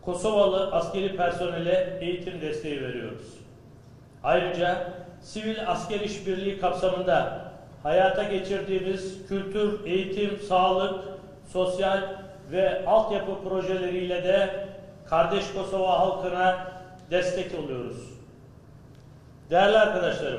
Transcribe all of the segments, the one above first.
Kosovalı askeri personele eğitim desteği veriyoruz. Ayrıca sivil asker işbirliği kapsamında hayata geçirdiğimiz kültür, eğitim, sağlık, sosyal ve altyapı projeleriyle de kardeş Kosova halkına destek oluyoruz. Değerli arkadaşlarım,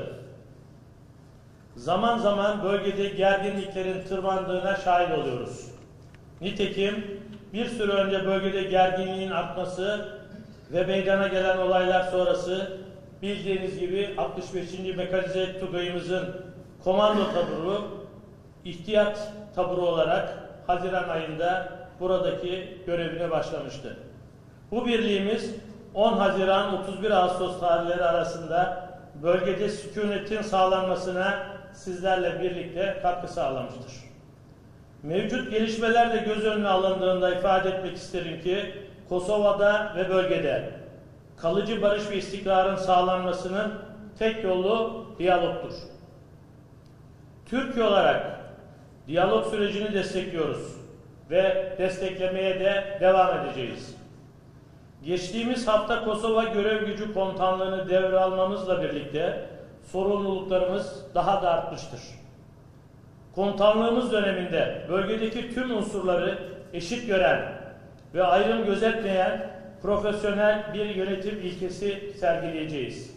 zaman zaman bölgede gerginliklerin tırmandığına şahit oluyoruz. Nitekim bir süre önce bölgede gerginliğin artması ve meydana gelen olaylar sonrası bildiğiniz gibi 65. Mekanize Tugayımızın komando taburu, ihtiyat taburu olarak Haziran ayında buradaki görevine başlamıştı. Bu birliğimiz 10 Haziran 31 Ağustos tarihleri arasında bölgede sükunetin sağlanmasına sizlerle birlikte katkı sağlamıştır. Mevcut gelişmeler de göz önüne alındığında ifade etmek isterim ki Kosova'da ve bölgede kalıcı barış ve istikrarın sağlanmasının tek yolu diyalogtur. Türkiye olarak diyalog sürecini destekliyoruz ve desteklemeye de devam edeceğiz. Geçtiğimiz hafta Kosova Görev Gücü Komutanlığı'nı devralmamızla birlikte sorumluluklarımız daha da artmıştır. Komutanlığımız döneminde bölgedeki tüm unsurları eşit gören ve ayrım gözetmeyen profesyonel bir yönetim ilkesi sergileyeceğiz.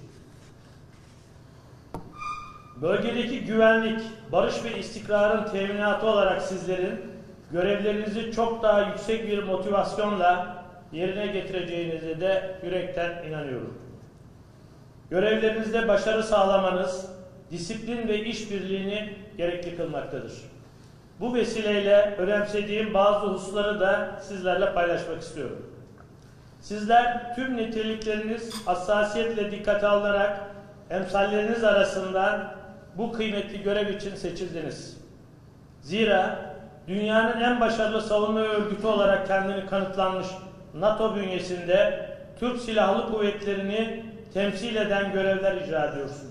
Bölgedeki güvenlik, barış ve istikrarın teminatı olarak sizlerin görevlerinizi çok daha yüksek bir motivasyonla yerine getireceğinize de yürekten inanıyorum. Görevlerinizde başarı sağlamanız, disiplin ve işbirliğini gerekli kılmaktadır. Bu vesileyle önemsediğim bazı hususları da sizlerle paylaşmak istiyorum. Sizler tüm nitelikleriniz hassasiyetle dikkate alınarak emsalleriniz arasından bu kıymetli görev için seçildiniz. Zira dünyanın en başarılı savunma örgütü olarak kendini kanıtlanmış NATO bünyesinde Türk Silahlı Kuvvetleri'ni temsil eden görevler icra ediyorsunuz.